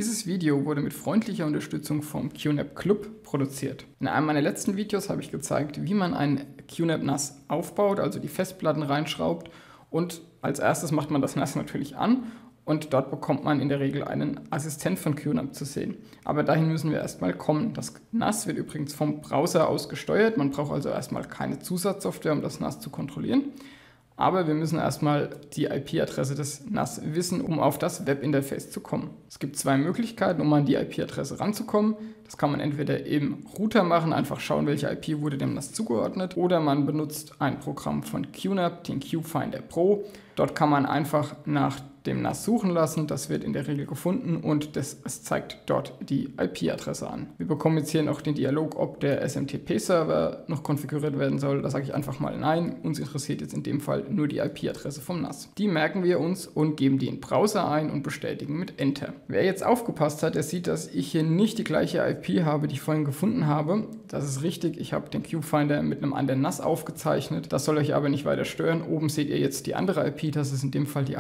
Dieses Video wurde mit freundlicher Unterstützung vom QNAP Club produziert. In einem meiner letzten Videos habe ich gezeigt, wie man ein QNAP NAS aufbaut, also die Festplatten reinschraubt, und als erstes macht man das NAS natürlich an und dort bekommt man in der Regel einen Assistent von QNAP zu sehen. Aber dahin müssen wir erstmal kommen. Das NAS wird übrigens vom Browser aus gesteuert, man braucht also erstmal keine Zusatzsoftware, um das NAS zu kontrollieren. Aber wir müssen erstmal die IP-Adresse des NAS wissen, um auf das Webinterface zu kommen. Es gibt zwei Möglichkeiten, um an die IP-Adresse ranzukommen. Das kann man entweder im Router machen, einfach schauen, welche IP wurde dem NAS zugeordnet, oder man benutzt ein Programm von QNAP, den QFinder Pro. Dort kann man einfach nach dem NAS suchen lassen, das wird in der Regel gefunden und es zeigt dort die IP-Adresse an. Wir bekommen jetzt hier noch den Dialog, ob der SMTP-Server noch konfiguriert werden soll. Da sage ich einfach mal nein. Uns interessiert jetzt in dem Fall nur die IP-Adresse vom NAS. Die merken wir uns und geben die in den Browser ein und bestätigen mit Enter. Wer jetzt aufgepasst hat, der sieht, dass ich hier nicht die gleiche IP habe, die ich vorhin gefunden habe. Das ist richtig, ich habe den QFinder mit einem anderen NAS aufgezeichnet. Das soll euch aber nicht weiter stören. Oben seht ihr jetzt die andere IP, das ist in dem Fall die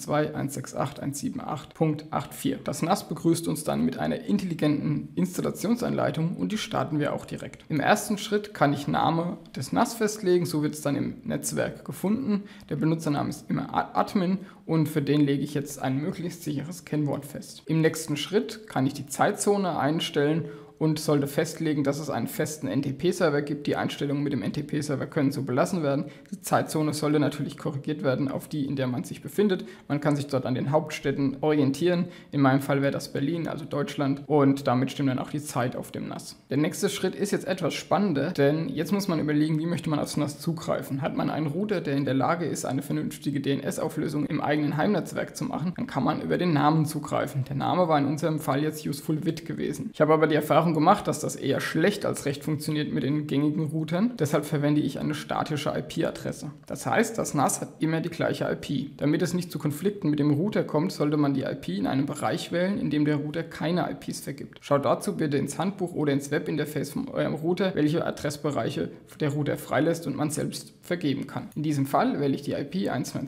192.168.178.84. Das NAS begrüßt uns dann mit einer intelligenten Installationsanleitung und die starten wir auch direkt. Im ersten Schritt kann ich Name des NAS festlegen, so wird es dann im Netzwerk gefunden. Der Benutzername ist immer Admin und für den lege ich jetzt ein möglichst sicheres Kennwort fest. Im nächsten Schritt kann ich die Zeitzone einstellen und sollte festlegen, dass es einen festen NTP-Server gibt. Die Einstellungen mit dem NTP-Server können so belassen werden. Die Zeitzone sollte natürlich korrigiert werden auf die, in der man sich befindet. Man kann sich dort an den Hauptstädten orientieren. In meinem Fall wäre das Berlin, also Deutschland. Und damit stimmt dann auch die Zeit auf dem NAS. Der nächste Schritt ist jetzt etwas spannender, denn jetzt muss man überlegen, wie möchte man aufs NAS zugreifen. Hat man einen Router, der in der Lage ist, eine vernünftige DNS-Auflösung im eigenen Heimnetzwerk zu machen, dann kann man über den Namen zugreifen. Der Name war in unserem Fall jetzt usefulwit gewesen. Ich habe aber die Erfahrung gemacht, dass das eher schlecht als recht funktioniert mit den gängigen Routern. Deshalb verwende ich eine statische IP-Adresse. Das heißt, das NAS hat immer die gleiche IP. Damit es nicht zu Konflikten mit dem Router kommt, sollte man die IP in einem Bereich wählen, in dem der Router keine IPs vergibt. Schaut dazu bitte ins Handbuch oder ins Webinterface von eurem Router, welche Adressbereiche der Router freilässt und man selbst vergeben kann. In diesem Fall wähle ich die IP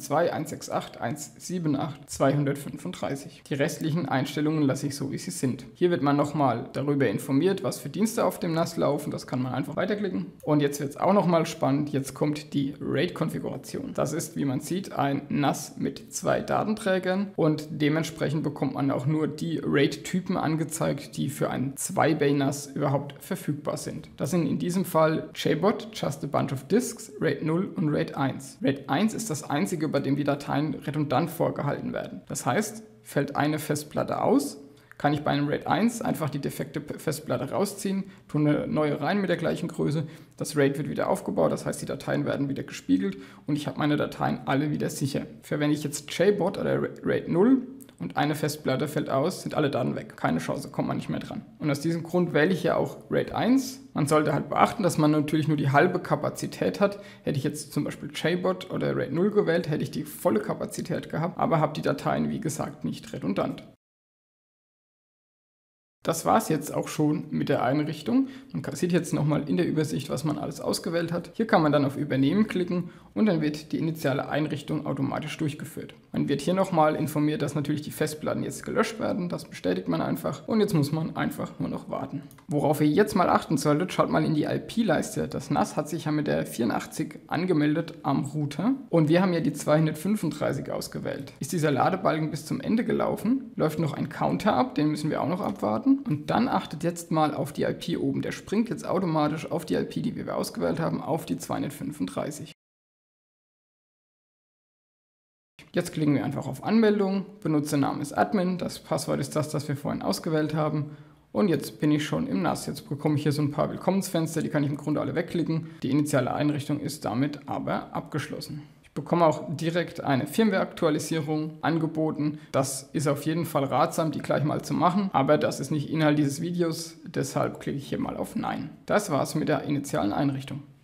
192.168.178.235. Die restlichen Einstellungen lasse ich so, wie sie sind. Hier wird man nochmal darüber informiert, was für Dienste auf dem NAS laufen. Das kann man einfach weiterklicken. Und jetzt wird es auch nochmal spannend. Jetzt kommt die RAID-Konfiguration. Das ist, wie man sieht, ein NAS mit 2 Datenträgern und dementsprechend bekommt man auch nur die RAID-Typen angezeigt, die für ein 2-Bay-NAS überhaupt verfügbar sind. Das sind in diesem Fall JBOD, Just a Bunch of Disks, RAID 0 und RAID 1. RAID 1 ist das einzige, bei dem die Dateien redundant vorgehalten werden. Das heißt, fällt eine Festplatte aus, kann ich bei einem RAID 1 einfach die defekte Festplatte rausziehen, tue eine neue rein mit der gleichen Größe, das RAID wird wieder aufgebaut, das heißt, die Dateien werden wieder gespiegelt und ich habe meine Dateien alle wieder sicher. Verwende ich jetzt JBOD oder RAID 0 und eine Festplatte fällt aus, sind alle Daten weg. Keine Chance, kommt man nicht mehr dran. Und aus diesem Grund wähle ich ja auch RAID 1. Man sollte halt beachten, dass man natürlich nur die halbe Kapazität hat. Hätte ich jetzt zum Beispiel JBOD oder RAID 0 gewählt, hätte ich die volle Kapazität gehabt, aber habe die Dateien, wie gesagt, nicht redundant. Das war es jetzt auch schon mit der Einrichtung. Man sieht jetzt nochmal in der Übersicht, was man alles ausgewählt hat. Hier kann man dann auf Übernehmen klicken und dann wird die initiale Einrichtung automatisch durchgeführt. Man wird hier nochmal informiert, dass natürlich die Festplatten jetzt gelöscht werden. Das bestätigt man einfach und jetzt muss man einfach nur noch warten. Worauf ihr jetzt mal achten solltet, schaut mal in die IP-Leiste. Das NAS hat sich ja mit der 84 angemeldet am Router und wir haben ja die 235 ausgewählt. Ist dieser Ladebalken bis zum Ende gelaufen, läuft noch ein Counter ab, den müssen wir auch noch abwarten. Und dann achtet jetzt mal auf die IP oben. Der springt jetzt automatisch auf die IP, die wir ausgewählt haben, auf die 235. Jetzt klicken wir einfach auf Anmeldung. Benutzername ist Admin. Das Passwort ist das wir vorhin ausgewählt haben. Und jetzt bin ich schon im NAS. Jetzt bekomme ich hier so ein paar Willkommensfenster. Die kann ich im Grunde alle wegklicken. Die initiale Einrichtung ist damit aber abgeschlossen. Ich bekomme auch direkt eine Firmware-Aktualisierung angeboten. Das ist auf jeden Fall ratsam, die gleich mal zu machen, aber das ist nicht Inhalt dieses Videos, deshalb klicke ich hier mal auf Nein. Das war's mit der initialen Einrichtung.